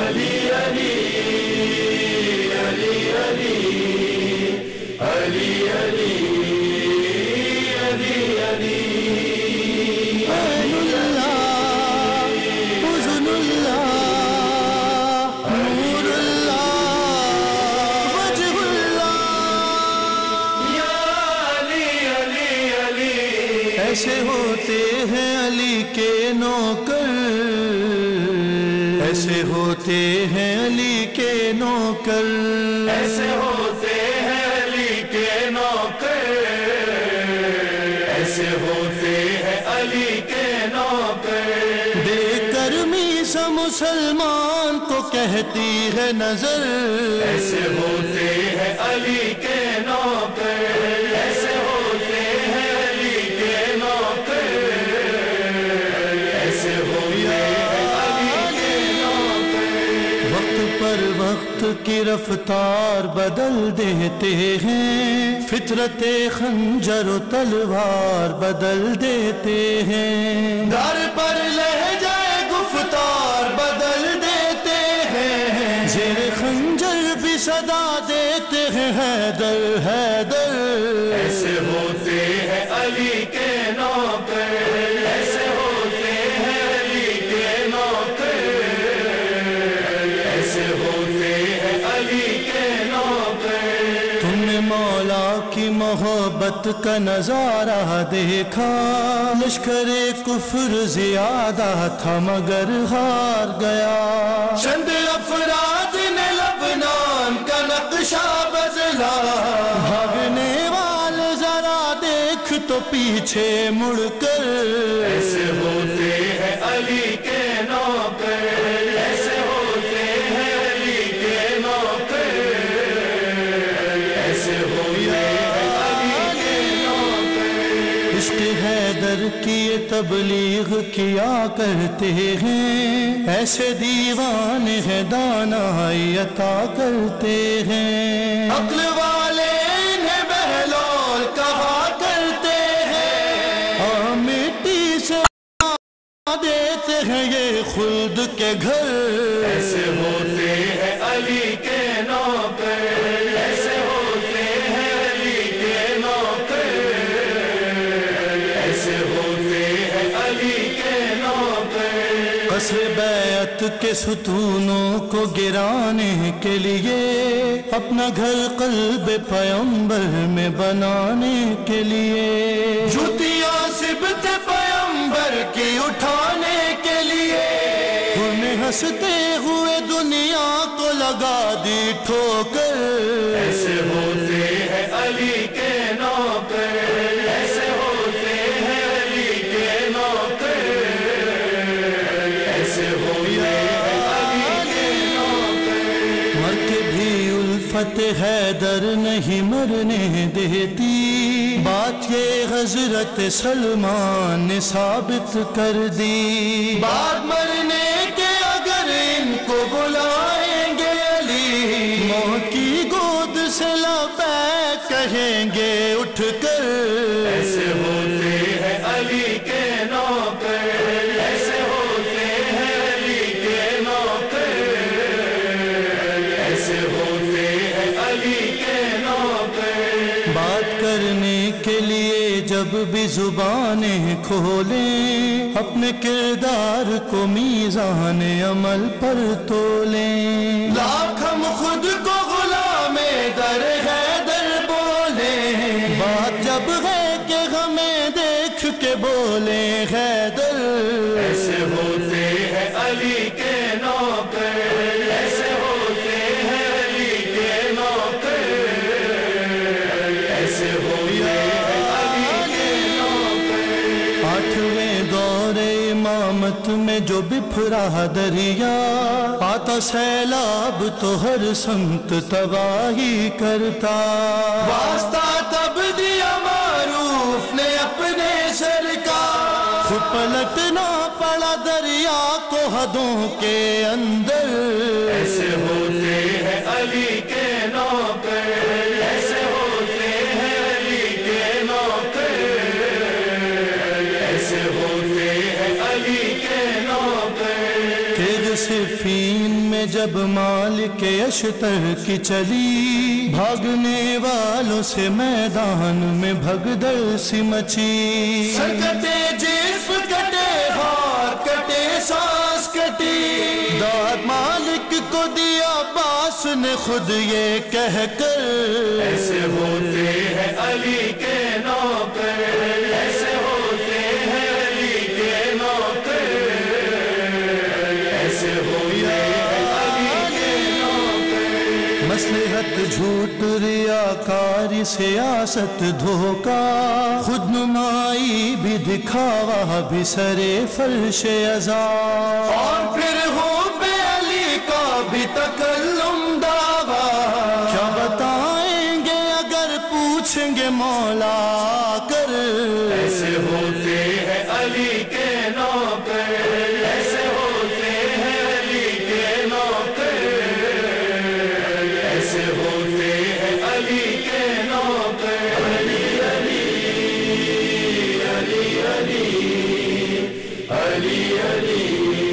علی علی علی علی علی علی علی علی عین اللہ حسن اللہ نور اللہ وجہ اللہ یا علی علی علی ایسے ہوتے ہیں علی کے نوکر ایسے ہوتے ہیں علی کے نوکر ایسے ہوتے ہیں علی کے نوکر ایسے ہوتے ہیں علی کے نوکر بے کرمی سے مسلمان کو کہتی ہے نظر ایسے ہوتے ہیں علی کے نوکر ایسے ہوتے ہیں علی کے نوکر ایسے ہوتے ہیں علی کے نوکر وقت پر وقت کی رفتار بدل دیتے ہیں فطرت خنجر و تلوار بدل دیتے ہیں در پر لہجہ گفتار بدل دیتے ہیں زیر خنجر بھی صدا دیتے ہیں حیدر حیدر ایسے ہوتے ہیں علی کے نوکر ایسے ہوتے ہیں علی کے نوکر ایسے ہوتے ہیں علی کے نوکر تم نے مولا کی محبت کا نظارہ دیکھا لشکر کفر زیادہ تھا مگر ہار گیا چند افراد نے لبنان کا نقشہ بدلا بھاگنے والے ذرا دیکھ تو پیچھے مڑ کر ایسے ہوتے ہیں علی کے نوکر ایسے ہوتے ہیں علی کے نوکر ایسے ہوتے ہیں علی کے نوکر عشق حیدر کی یہ تبلیغ کیا کرتے ہیں ایسے دیوان ہے دانائی عطا کرتے ہیں عقل والے انہیں بہلول کہا کرتے ہیں اور مٹی سے بنا دیتے ہیں یہ خلد کے گھر ایسے ہوتے ہیں علی کے نوکر ایسے ہوتے ہیں علی کے نوکر ایسے ہوتے ہیں علی کے نوکر قصر بیعت کے ستونوں کو گرانے کے لیے اپنا گھر قلب پیمبر میں بنانے کے لیے جوتیاں سبت پیمبر کی اٹھانے کے لیے انہیں ہنستے ہوئے دنیا کو لگا دی ٹھوکر ایسے ہوتے ہیں علی کے نوکر ایسے ہوتے ہیں علی کے نوکر ایسے ہوتے ہیں علی کے نوکر مر کے بھی الفت حیدر نہیں مرنے دیتی بات یہ حضرت سلمان نے ثابت کر دی بعد مرنے کے اگر ان کو بلائیں گے علی موت کی گود سے لبیک کہیں گے اٹھ کر ایسے ہوتے ہیں علی کے نوکر ایسے ہوتے ہیں علی کے نوکر ایسے ہوتے ہیں علی کے نوکر بات کرنے کے لیے جب بھی زبانیں کھولیں اپنے کردار کو میزان عمل پر تولیں لاکھ ہم خود کو غلام در حیدر بولیں بات جب ہے کہ ہمیں دیکھ کے بولیں حیدر ایسے ہوتے ہیں علی کے نوکر ایسے ہوتے ہیں علی کے نوکر ایسے ہوتے ہیں علی کے نوکر آٹھویں دور امامت میں جو بپھرا دریا آتا سیلاب تو ہر سمت تباہی کرتا واسطہ تب دیا معروف نے اپنے سر کا خود پلٹنا پڑا دریا کو حدوں کے اندر ایسے ہوتے ہیں علی کے نوکر ایسے ہوتے ہیں علی کے نوکر ایسے ہوتے ہیں علی کے نوکر صفین سفین میں جب مالک اشتر کی چلی، بھاگنے والوں سے میدان میں بھگدڑ سی مچی، سر کٹے جسم کٹے ہاتھ کٹے سانس کٹی، داد مالک کو دیا عباس نے خود یہ کہہ کر، ایسے ہوتے ہیں علی کے نوکر، ایسے ہوتے ہیں علی کے نوکر، ایسے ہوتے ہیں علی کے نوکر۔ مصلحت جھوٹ ریاکاری سیاست دھوکا، خود نمائی بھی دکھاوا بھی سرے فرش عزا، اور پھر ہو بے علی کا بھی تکلم دعویٰ، کیا بتائیں گے اگر پوچھیں گے مولا کر، ایسے ہوتے ہیں علی کے نوکر، ایسے ہوتے ہیں علی کے نوکر، ایسے ہوتے ہیں علی کے نوکر۔ علی علی علی علی علی علی